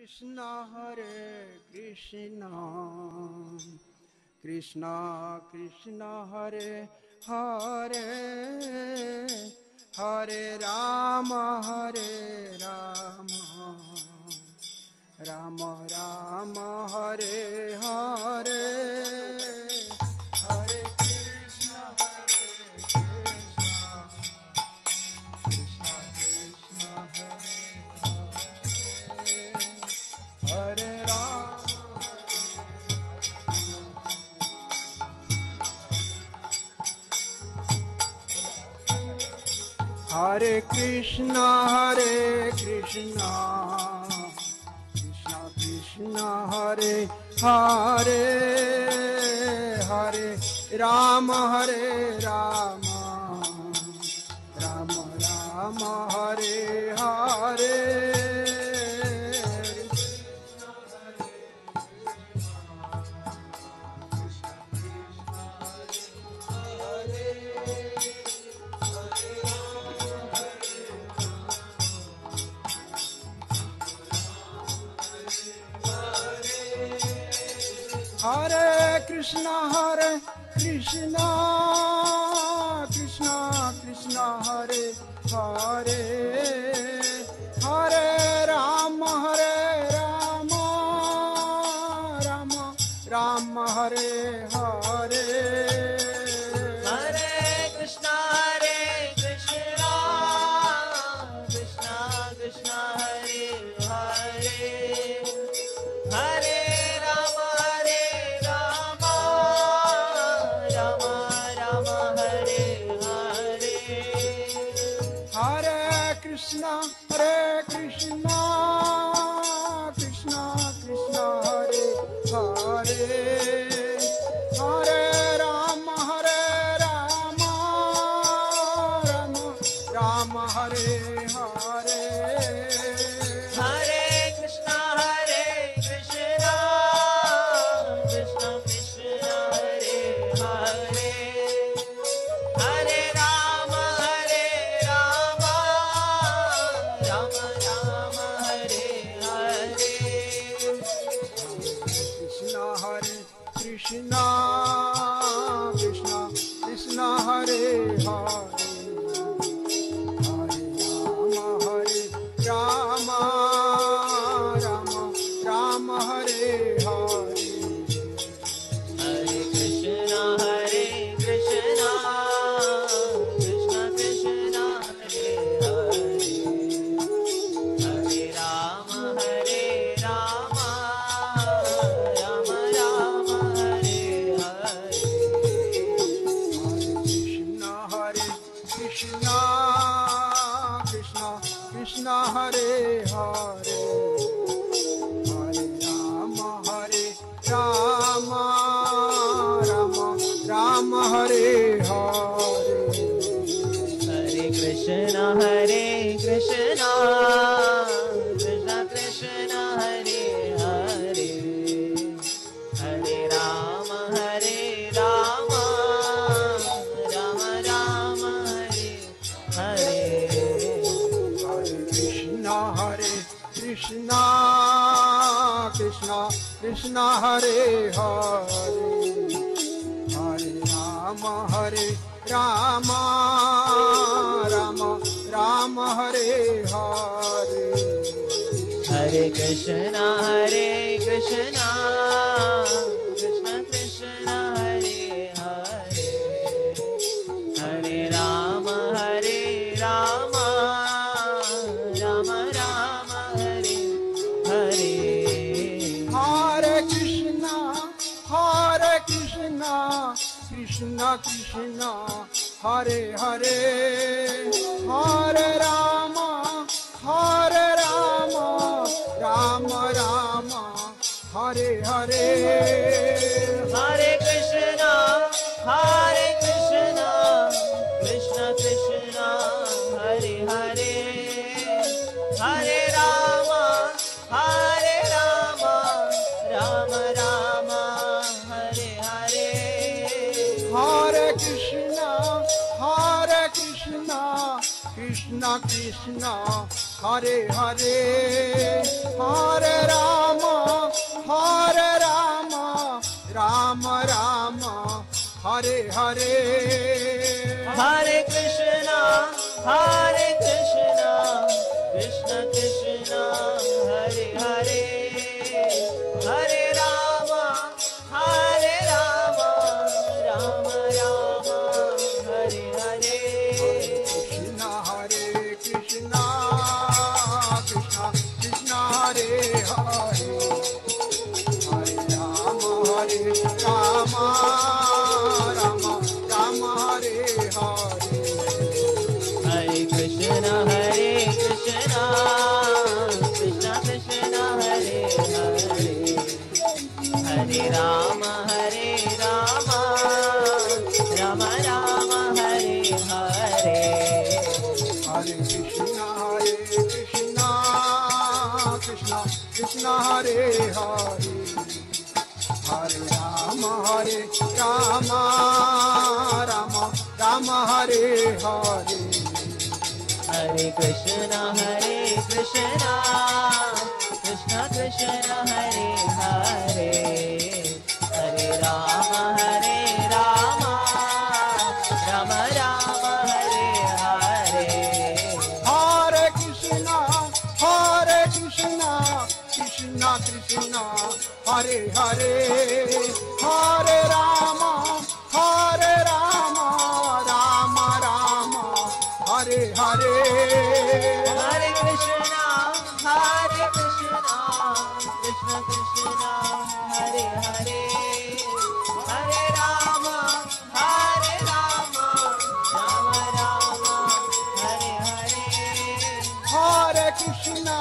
Krishna Hare Krishna Krishna Krishna Hare Hare Hare Rama Hare Rama Rama Rama Hare Hare Hare Krishna Hare Krishna Krishna Krishna Hare Hare Rama Hare Krishna Krishna Krishna Hare Hare Hare Rama Hare Rama Rama Rama Hare Hare Hare Krishna Krishna Krishna Hare Hare Hare Rama Rama Rama Hare Hare Hare Krishna Krishna Krishna Hare Hare Hare Rama Rama Rama Hare Hare Hare Krishna Krishna Krishna Hare Hare Hare Rama Rama Hare Hare Hare Krishna Krishna Krishna Hare Hare Hare Rama Rama Hare Hare Krishna Krishna Krishna Hare Hare Rama Rama Hare Hare Hare Krishna Krishna Krishna Hare Hare Hare Rama Rama Hare Hare Krishna Krishna Krishna Hare Hare Hare Rama Rama Hare Hare Hare Krishna Krishna Krishna Hare Hare Hare Rama Rama Hare Hare Krishna Krishna Hare Hare Hare Rama Rama Hare Hare Hare Krishna Krishna Krishna Hare Hare Hare Rama Rama Hare Hare Hare Krishna Krishna Krishna Hare Hare Hare Rama Rama Hare Hare Hare Krishna Krishna Krishna Hare Hare Hare Rama Rama Hare Hare Hare Krishna Krishna Krishna Hare Hare Hare Rama, Rama Rama, Hare Hare. Hare Krishna, Krishna Krishna, Hare Hare, Hare Rama, Rama Rama, Hare Hare. Krishna Hare Krishna, Krishna Krishna Hare Hare, Hare Rama, Rama Rama, Hare Hare. Hare Krishna, Krishna Krishna, Hare Hare, Hare Rama, Rama Rama, Hare Hare. Hare Krishna, Krishna Krishna Hare Hare, Hare Rama, Rama Rama, Hare Hare. Hare Krishna, Krishna Krishna, Hare Hare, Hare Rama, Rama Rama, Hare Hare. Hare Krishna, Krishna Krishna, Hare Hare, Hare Rama, Rama Rama, Hare Hare. Hare Krishna, Krishna Krishna, Hare Hare, Hare Rama, Rama Rama, Hare Hare. Hare Krishna,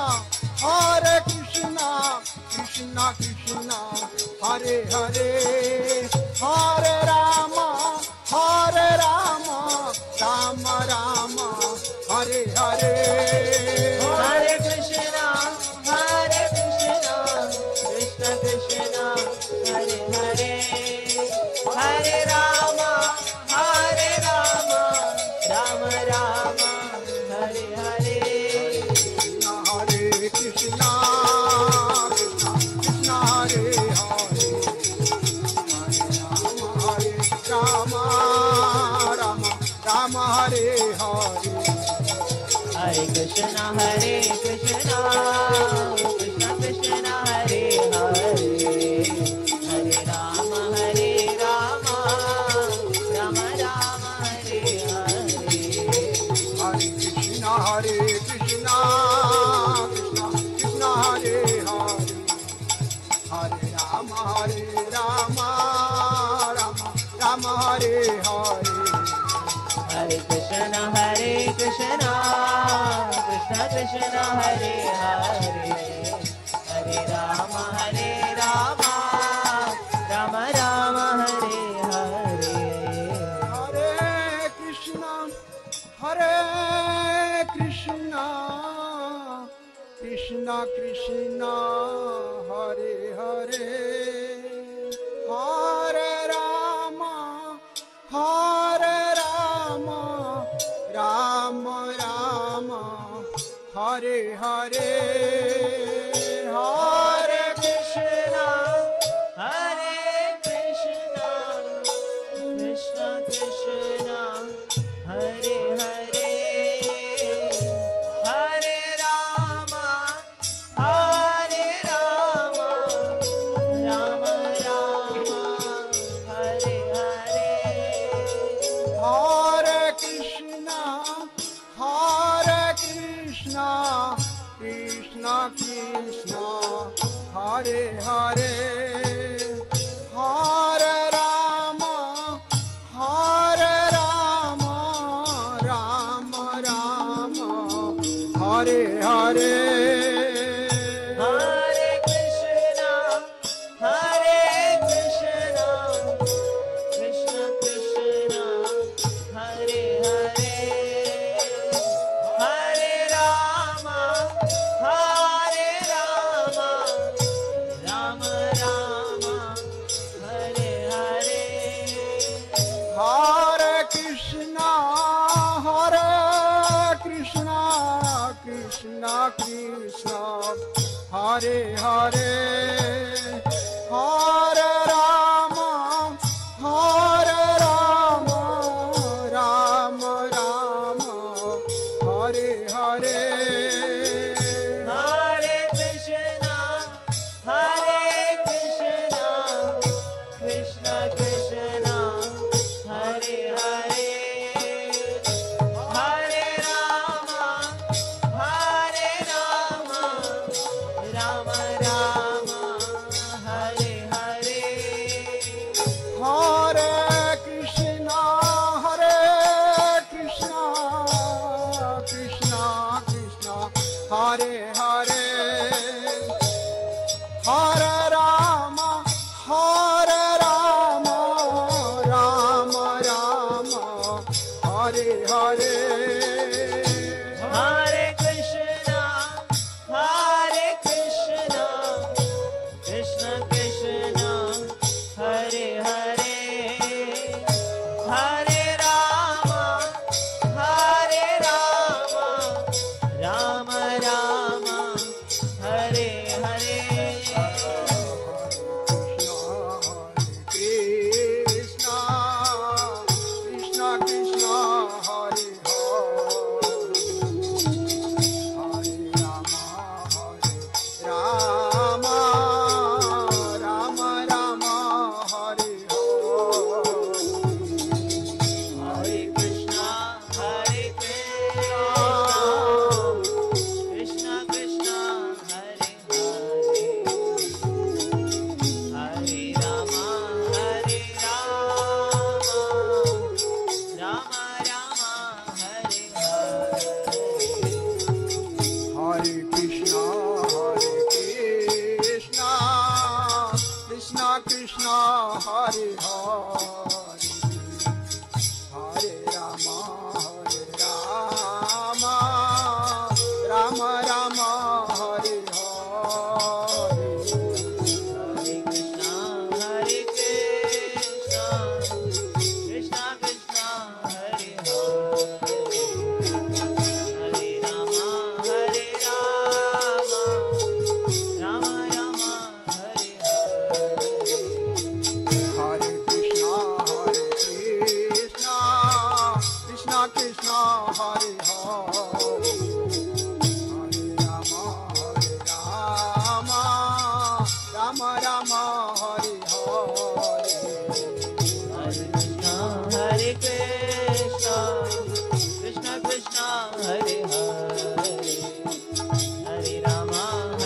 Krishna Krishna, Hare Hare, Hare Rama, Rama Rama, Hare Hare. Hare Krishna, Krishna Krishna, Hare Hare, Hare Rama, Rama Rama, Hare Hare. Hare Krishna, Krishna Krishna, Hare Hare, Hare Rama, Rama Hare Hare. Hare Krishna, Krishna Krishna, Hare Hare, Hare Rama, Rama Rama, Hare Hare. Hare Krishna, Krishna Krishna, Hare Hare, Hare Rama, Rama Hare Hare. Hare Krishna, Krishna Krishna, Hare Hare, Hare Rama, Rama Rama, Hare Hare. Hare Krishna, Krishna Krishna, Hare Hare, Hare Rama, Rama Rama, Hare Hare. Hare Krishna, Krishna Krishna, Hare Hare, Hare Rama, Rama Rama, Hare Hare. Hare Krishna, Krishna Krishna, Hare Hare, Hare Rama, Rama Rama, Hare Hare. Hare Krishna, Krishna Krishna, Hare Hare, Hare Rama, Rama Rama, Hare Hare, Hare Rama, Hare Rama, Rama Rama, Hare Hare. Hare Krishna, Krishna Krishna, Hare Hare, Hare Rama, Rama Rama, Hare Hare. Hare Krishna, Krishna Krishna, Hare Hare, Hare Rama, Rama Rama, Hare Hare. Hare Krishna, Krishna Krishna, Hare Hare, Hare Rama, Rama Rama, Hare Hare. Krishna, Krishna Krishna, Hare Rama, Rama Rama, Hare Hare Krishna, Krishna Krishna, Hare Hare, Hare Rama, Rama Rama, Hare Hare. Hare Krishna, Krishna Krishna, Hare Hare, Hare Rama, Rama Rama, Hare Hare. Hare Krishna, Krishna Krishna, Hare Hare, Hare Rama, Rama Rama, Hare Hare. Hare Krishna, Krishna Krishna, Hare Hare, Hare Rama, Rama Rama, Hare Hare. Hare Krishna, Krishna Krishna, Hare Hare, Hare Rama,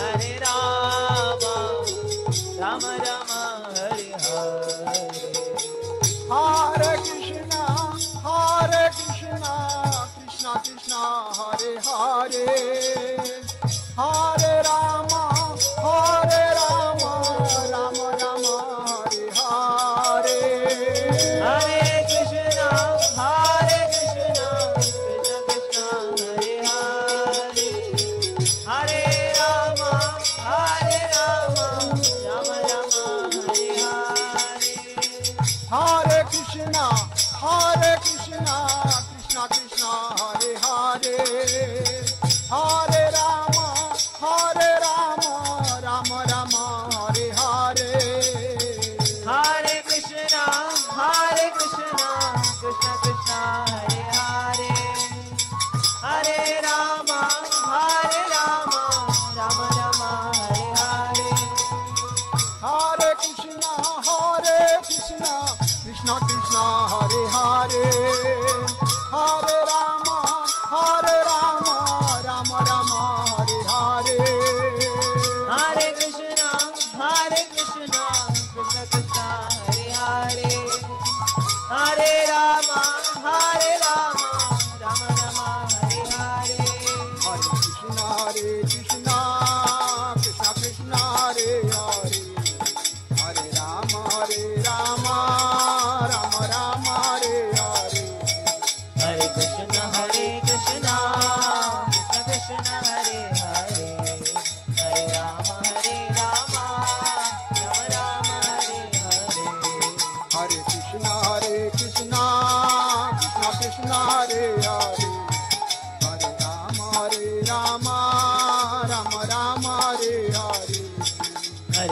Rama Rama, Hare Hare. Hare Krishna, Krishna Krishna, Hare Hare, Hare Rama, Rama Rama, Hare Hare. Hare Krishna, Krishna Krishna, Hare Hare, Hare Rama, Rama Rama, Hare Hare. Hare Krishna, Krishna Krishna, Hare Hare, Hare Rama,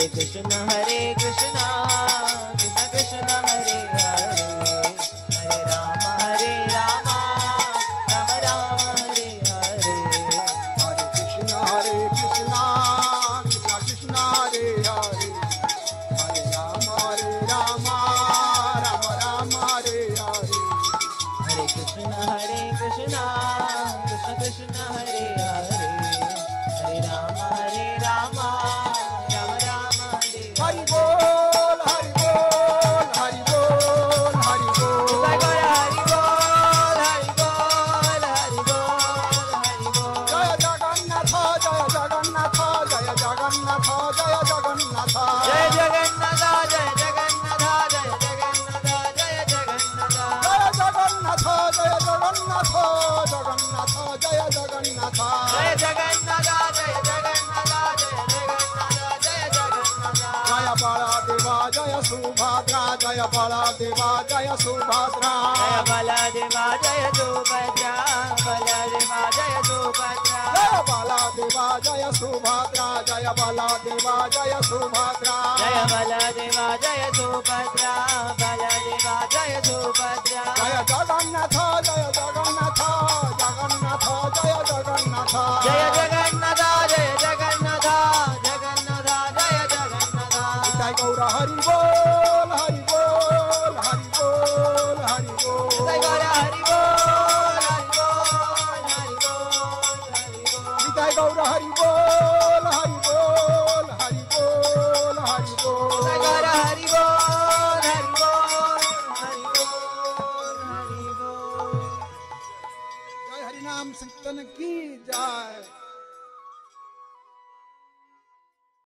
Hare Krishna Krishna Krishna Hare Hare Hare Rama Rama Rama Hare Hare Hare Krishna Krishna Krishna Hare Hare Hare Rama Rama Rama Hare Hare Hare Krishna Krishna Krishna Hare Hare Hare Rama Rama Rama Rama Hare Hari Bol Hari Bol Hari Bol Hari Bol Jai Gaura Hari Bol Hari Bol Hari Bol Hari Bol Jaya Jagannatha Jaya Jagannatha Jaya Jagannatha Jaya Jagannatha Jai Jagannatha Jai Jagannatha Jai Jagannatha Jai Jagannatha Jaya Jagannatha Jaya Jagannatha Jagannatha Jaya Jagannatha Jai Jagannatha Jai Jagannatha Jai Jagannatha Jai Jagannatha Jaya Baladeva Jaya Subhadra Jaya Baladeva Jaya Subhadra Jaya Baladeva Jaya Subhadra Baladeva Jaya Subhadra Jaya Baladeva Jaya Subhadra Jaya Baladeva Jaya Subhadra Jaya Baladeva Jaya Subhadra Baladeva Jaya Subhadra Jaya Jagannatha Jaya Jagannatha Jagannatha Jaya Jagannatha Jaya Jagannatha Jaya Jagannatha Jagannatha Jaya Jagannatha Jai Gaura Hari Bol Hari Bol Hari Bol Hari Bol Jai Gaura Hari Bol Hari Bol Hari Bol Hari Bol Jai Gaura Hari